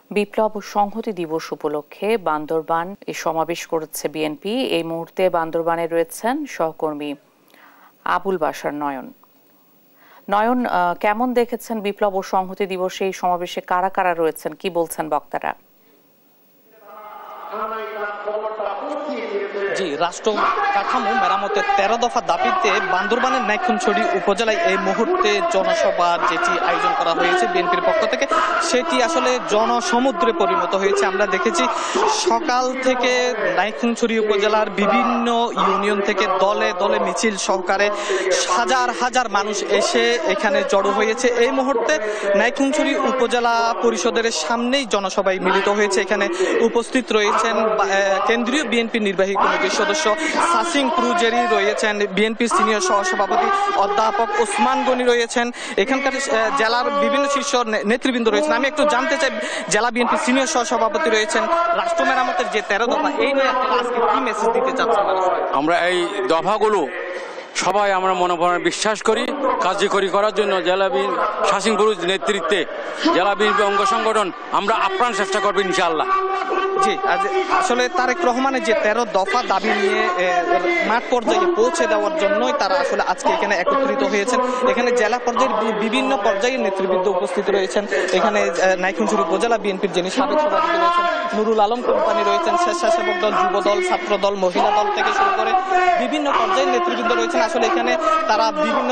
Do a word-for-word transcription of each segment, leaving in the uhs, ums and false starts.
বিপ্লব ও সংহতি দিবস উপলক্ষে বান্দরবান এ সমাবেশ করেছে বিএনপি। এই মুহূর্তে বান্দরবানে রয়েছেন সহকর্মী আবুল বাশার নয়ন। নয়ন, কেমন দেখেছেন বিপ্লব ও সংহতি দিবসে এই সমাবেশে কারা কারা রয়েছেন, কি বলছেন বক্তারা? জি, রাষ্ট্র কাঠামো মেরামতের তেরো দফা দাবিতে বান্দরবানের নাইক্ষ্যংছড়ি উপজেলায় এই মুহূর্তে জনসভা যেটি আয়োজন করা হয়েছে বিএনপির পক্ষ থেকে, সেটি আসলে জনসমুদ্রে পরিণত হয়েছে। আমরা দেখেছি সকাল থেকে নাইক্ষ্যংছড়ি উপজেলার বিভিন্ন ইউনিয়ন থেকে দলে দলে মিছিল সহকারে হাজার হাজার মানুষ এসে এখানে জড়ো হয়েছে। এই মুহূর্তে নাইক্ষ্যংছড়ি উপজেলা পরিষদের সামনেই জনসভায় মিলিত হয়েছে। এখানে উপস্থিত রয়েছেন কেন্দ্রীয় বিএনপি নির্বাহী কমিটির সদস্য সাসিং ক্রুজেরি, রয়েছেন বিএনপির সিনিয়র সহসভাপতি অধ্যাপক ওসমান গনি, রয়েছেন এখানকার জেলার বিভিন্ন শীর্ষ নেতৃবৃন্দ রয়েছেন। আমি একটু জানতে চাই, জেলা বিএনপির সিনিয়র সহসভাপতি রয়েছেন, রাষ্ট্র মেরামতের যে তেরো দফা, এই নিয়ে আজকে কি মেসেজ দিতে চাচ্ছেন? আমরা এই দফাগুলো সবাই আমরা মনে মনে বিশ্বাস করি কার্যকরী করার জন্য জেলা বিএনপি সাসিং ক্রুজ নেতৃত্বে জেলা বিএনপি অঙ্গ সংগঠন আমরা আপ্রাণ চেষ্টা করবো ইনশাআল্লাহ। জি, আসলে তারেক রহমানের যে তেরো দফা দাবি নিয়ে মাঠ পর্যায়ে পৌঁছে দেওয়ার জন্যই তারা আসলে আজকে এখানে একত্রিত হয়েছেন। এখানে জেলা পর্যায়ের বিভিন্ন পর্যায়ের নেতৃবৃন্দ উপস্থিত রয়েছেন। এখানে নাইক্ষ্যংছড়ি উপজেলা বিএনপির যিনি সাবেক সভাপতি রয়েছেন নুরুল আলম কোম্পানি রয়েছেন, স্বেচ্ছাসেবক দল, যুব দল, ছাত্র দল, মহিলা দল থেকে শুরু করে বিভিন্ন পর্যায়ের নেতৃবৃন্দ রয়েছেন। আসলে এখানে তারা বিভিন্ন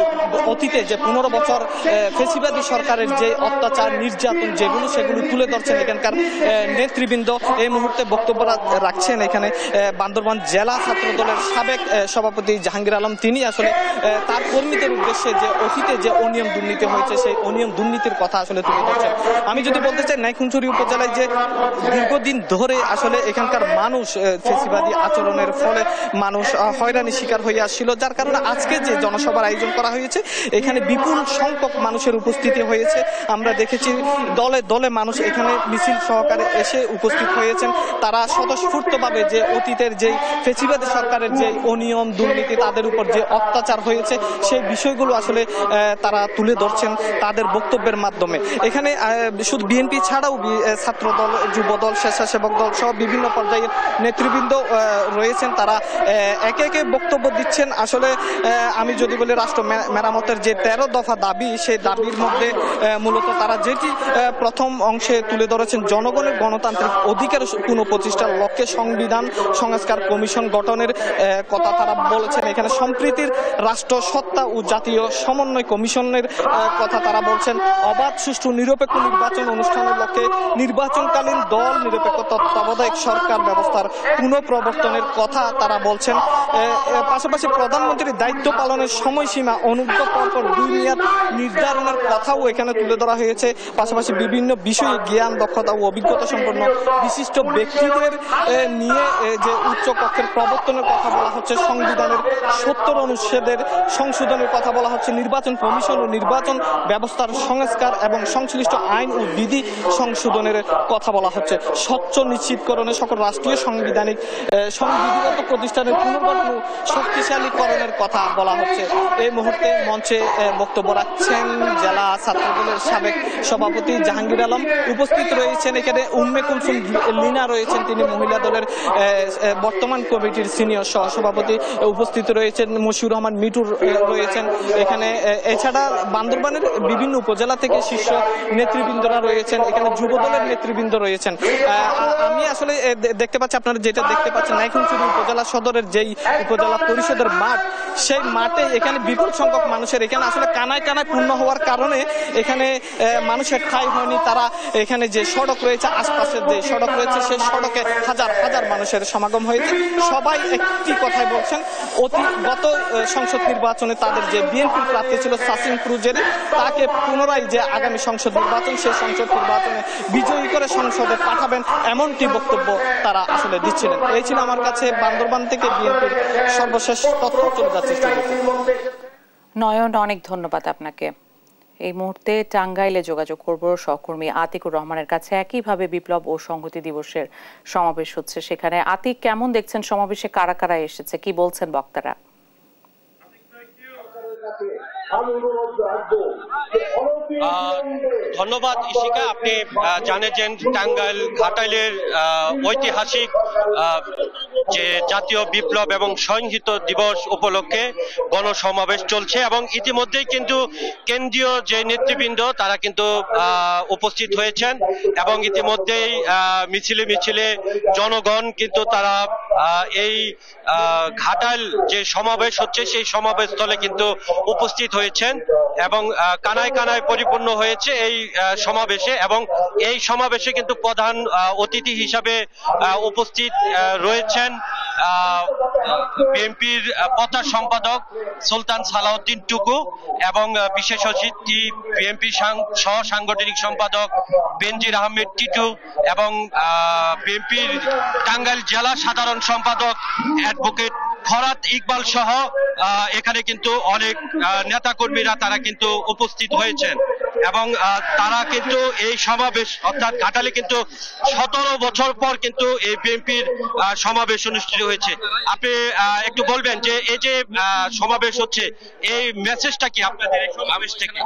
অতীতে যে পনেরো বছর ফেসিবাদী সরকারের যে অত্যাচার নির্যাতন যেগুলো সেগুলো তুলে ধরছেন এখানকার নেতৃবৃন্দ এই মুহূর্তে বক্তব্য রাখছেন। এখানে বান্দরবান জেলা ছাত্র দলের সাবেক সভাপতি জাহাঙ্গীর আলম, তিনি আসলে তার কর্মীদের উদ্দেশ্যে যে অতীতে যে অনিয়ম দুর্নীতি হয়েছে সেই অনিয়ম দুর্নীতির কথা আসলে তুলে ধরছেন। আমি যদি বলতে চাই, নাইক্ষ্যংছড়ি উপজেলায় যে দীর্ঘদিন ধরে আসলে এখানকার মানুষ ফেসিবাদী আচরণের ফলে মানুষ হয়রানি শিকার হয়ে আসছিল, যার কারণে আজকে যে জনসভার আয়োজন করা হয়েছে এখানে বিপুল সংখ্যক মানুষের উপস্থিতি হয়েছে। আমরা দেখেছি দলে দলে মানুষ এখানে মিছিল সহকারে এসে উপস্থিত হয়েছেন। তারা স্বতঃস্ফূর্তভাবে যে অতীতের যে ফেসিবাদী সরকারের যে অনিয়ম দুর্নীতি, তাদের উপর যে অত্যাচার হয়েছে সেই বিষয়গুলো আসলে তারা তুলে ধরছেন তাদের বক্তব্যের মাধ্যমে। এখানে শুধু বিএনপি ছাড়াও ছাত্র দল, যুব দল, স্বেচ্ছাসেবক দল সহ বিভিন্ন পর্যায়ের নেতৃবৃন্দ রয়েছেন। তারা একে একে বক্তব্য দিচ্ছেন। আসলে আমি যদি বলি, রাষ্ট্র মেরামতের যে তেরো দফা দাবি, সেই দাবির মধ্যে মূলত তারা যেটি প্রথম অংশে তুলে ধরেছেন, জনগণের গণতান্ত্রিক অধিকার পুনঃপ্রতিষ্ঠার লক্ষ্যে সংবিধান সংস্কার কমিশন গঠনের কথা তারা বলেছেন। এখানে সম্প্রীতির রাষ্ট্র সত্তা ও জাতীয় সমন্বয় কমিশনের কথা তারা বলছেন। অবাধ সুষ্ঠু নিরপেক্ষ নির্বাচন অনুষ্ঠানের লক্ষ্যে নির্বাচনকালীন দল নিরপেক্ষ তত্ত্বাবধায়ক সরকার ব্যবস্থার পুনঃপ্রবর্তনের কথা তারা বলছেন। পাশাপাশি প্রধানমন্ত্রীর দায়িত্ব পালনের সময়সীমা অনুদ্ধ পরপর দুই মেয়াদ নির্ধারণের কথাও এখানে তুলে ধরা হয়েছে। পাশাপাশি বিভিন্ন বিষয়ে জ্ঞান, দক্ষতা ও অভিজ্ঞতা সম্পন্ন বিশিষ্ট ব্যক্তিদের নিয়ে যে উচ্চ কক্ষের প্রবর্তনের কথা বলা হচ্ছে, সংবিধানের সত্তর অনুচ্ছেদের সংশোধনের কথা বলা হচ্ছে, নির্বাচন কমিশন ও নির্বাচন ব্যবস্থার সংস্কার এবং সংশ্লিষ্ট আইন ও বিধি সংশোধনের কথা বলা হচ্ছে, স্বচ্ছ নিশ্চিতকরণে সকল রাষ্ট্রীয় সাংবিধানিক সংবিধিগত প্রতিষ্ঠানের পুনর্গঠন ও শক্তিশালীকরণের কথা বলা হচ্ছে। এই মুহূর্তে মঞ্চে বক্তব্য রাখছেন জেলা ছাত্রদলের সাবেক সভাপতি জাহাঙ্গীর আলম। উপস্থিত রয়েছেন এখানে উম্মে কুলসুম লিনা রয়েছেন, তিনি মহিলা দলের বর্তমান কমিটির সিনিয়র সহসভাপতি। উপস্থিত রয়েছেন মশিউর রহমান মিটুর রয়েছেন এখানে। এছাড়া বান্দরবানের বিভিন্ন উপজেলা থেকে শীর্ষ নেতৃবৃন্দরা রয়েছেন। এখানে যুব দলের নেতৃবৃন্দ রয়েছেন। আমি আসলে দেখতে পাচ্ছি, আপনারা যেটা দেখতে পাচ্ছেন, নাইক্ষ্যংছড়ি উপজেলা সদরের যেই উপজেলা পরিষদের মাঠ, সেই মাঠে এখানে বিপুল সংখ্যক মানুষের এখানে আসলে কানায় কানায় পূর্ণ হওয়ার কারণে এখানে মানুষের ঠাঁই হয়নি। তারা এখানে যে সড়ক রয়েছে, আশপাশের যে সড়ক রয়েছে, সেই সড়কে হাজার হাজার মানুষের সমাগম হয়েছে। সবাই একটি কথাই বলছেন, অতি গত সংসদ নির্বাচনে তাদের যে বিএনপির প্রার্থী ছিল সাসিং ক্রুজেরি, তাকে পুনরায় যে আগামী সংসদ নির্বাচন, সেই সংসদ নির্বাচনে বিজয়ী করে সংসদে পাঠাবেন, এমনটি বক্তব্য তারা আসলে দিচ্ছিলেন। এই ছিল আমার কাছে বান্দরবান থেকে বিএনপির সর্বশেষ তথ্য চলে যাচ্ছে। নয়ন, অনেক ধন্যবাদ আপনাকে। এই মুহূর্তে টাঙ্গাইলে যোগাযোগ করব সহকর্মী আতিকুর রহমানের কাছে। একইভাবে বিপ্লব ও সংহতি দিবসের সমাবেশ হচ্ছে সেখানে। আতিক, কেমন দেখছেন সমাবেশে কারা কারা এসেছে, কি বলছেন বক্তারা? ধন্যবাদ ইশিকা। আপনি জানেন যে টাঙ্গাইল ঘাটাইলের ঐতিহাসিক যে জাতীয় বিপ্লব এবং সহিংসিত দিবস উপলক্ষে গণসমাবেশ চলছে এবং ইতিমধ্যেই কিন্তু কেন্দ্রীয় যে নেতৃবৃন্দ তারা কিন্তু উপস্থিত হয়েছেন এবং ইতিমধ্যেই মিছিলে মিছিলে জনগণ কিন্তু তারা এই ঘাটাইল যে সমাবেশ হচ্ছে সেই সমাবেশ স্থলে কিন্তু উপস্থিত হয়েছেন এবং কানায় কানায় পরিপূর্ণ হয়েছে এই সমাবেশে এবং এই সমাবেশে কিন্তু প্রধান অতিথি হিসাবে উপস্থিত রয়েছেন বিএনপির প্রচার সম্পাদক সুলতান সালাউদ্দিন টুকু এবং বিশেষ অতিথি বিএনপি সহ সাংগঠনিক সম্পাদক বেনজির আহমেদ টিটু এবং বিএনপির টাঙ্গাইল জেলা সাধারণ সম্পাদক অ্যাডভোকেট ফরাদ ইকবাল সহ এখানে কিন্তু অনেক নেতা কর্মীরা তারা কিন্তু উপস্থিত হয়েছেন এবং তারা কিন্তু এই সমাবেশ অর্থাৎ ঘাটালে কিন্তু সতেরো বছর পর কিন্তু এই বিএনপির সমাবেশ অনুষ্ঠিত হয়েছে। আপনি একটু বলবেন যে এই যে সমাবেশ হচ্ছে এই মেসেজটা কি আপনাদের এই সমাবেশ থেকে?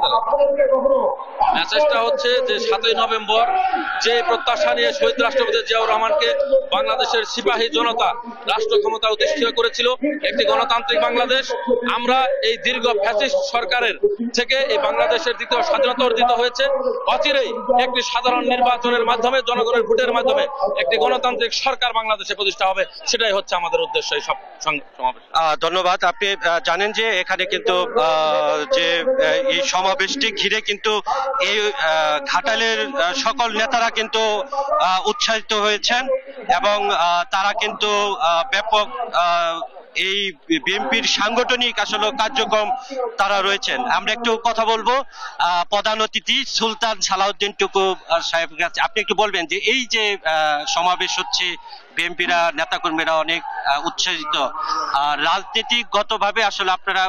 মেসেজটা হচ্ছে যে সাতই নভেম্বর যে প্রত্যাশা নিয়ে শহীদ রাষ্ট্রপতি জিয়াউর রহমানকে বাংলাদেশের সিপাহী জনতা রাষ্ট্র ক্ষমতা অধিষ্ঠিত করেছিল একটি গণতান্ত্রিক বাংলাদেশ, আমরা এই দীর্ঘ ফ্যাসিস্ট সরকারের থেকে এই বাংলাদেশের দ্বিতীয় স্বাধীনতা অর্জিত হয়েছে। অচিরেই একটি সাধারণ নির্বাচনের মাধ্যমে জনগণের ভোটের মাধ্যমে একটি গণতান্ত্রিক সরকার বাংলাদেশে প্রতিষ্ঠা হবে, সেটাই হচ্ছে আমাদের উদ্দেশ্য এই সব সমাবেশ। ধন্যবাদ। আপনি জানেন যে এখানে কিন্তু যে এই সমাবেশটি ঘিরে কিন্তু এই ঘাটালের সকল নেতারা কিন্তু উৎসাহিত হয়েছেন এবং তারা কিন্তু ব্যাপক এই বিএনপির সাংগঠনিক আসলে কার্যক্রম তারা রয়েছেন। আমরা একটু কথা বলবো প্রধান অতিথি সুলতান সালাউদ্দিন টুকু সাহেবের কাছে। আপনি একটু বলবেন যে এই যে সমাবেশ হচ্ছে বিএনপিরা নেতাকর্মীরা অনেক উৎসাহিত, আর রাজনীতিগতভাবে আসলে আপনারা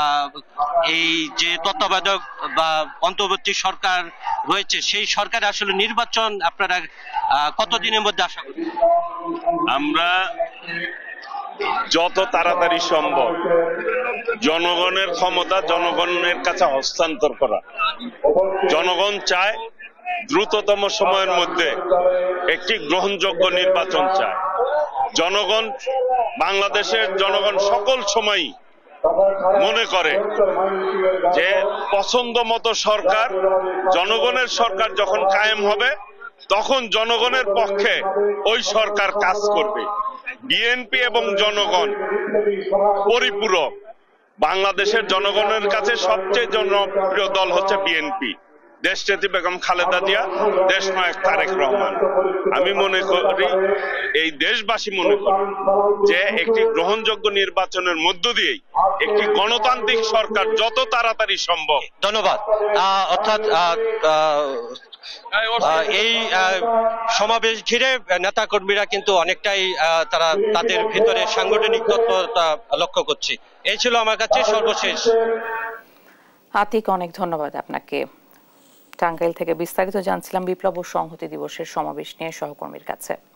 এই যে তত্ত্বাবধায়ক বা অন্তর্বর্তী সরকার রয়েছে সেই সরকারে আসলে নির্বাচন আপনারা কতদিনের মধ্যে আশা করেন? আমরা যত তাড়াতাড়ি সম্ভব জনগণের ক্ষমতা জনগণের কাছে হস্তান্তর করা। জনগণ চায় দ্রুততম সময়ের মধ্যে একটি গ্রহণযোগ্য নির্বাচন চায়। জনগণ বাংলাদেশের জনগণ সকল সময়ই মনে করে যে পছন্দ মতো সরকার জনগণের সরকার যখন কায়েম হবে তখন জনগণের পক্ষে ওই সরকার কাজ করবে। বিএনপি এবং জনগণ পরিপূরক। বাংলাদেশের জনগণের কাছে সবচেয়ে জনপ্রিয় দল হচ্ছে বিএনপি, দেশনেত্রী বেগম খালেদা জিয়া, দেশনায়ক তারেক রহমান। আমি মনে করি এই দেশবাসী মনে করে যে একটি গ্রহণযোগ্য নির্বাচনের মধ্য দিয়েই একটি গণতান্ত্রিক সরকার যত তাড়াতাড়ি সম্ভব। ধন্যবাদ। অর্থাৎ এই সমাবেশ ঘিরে নেতা কর্মীরা কিন্তু অনেকটাই তারা তাদের ভিতরে সাংগঠনিক তৎপরতা লক্ষ্য করছে। এই ছিল আমার কাছে সর্বশেষ। আতিক, অনেক ধন্যবাদ আপনাকে। টাঙ্গাইল থেকে বিস্তারিত জানছিলাম বিপ্লব ও সংহতি দিবসের সমাবেশ নিয়ে সহকর্মীর কাছে।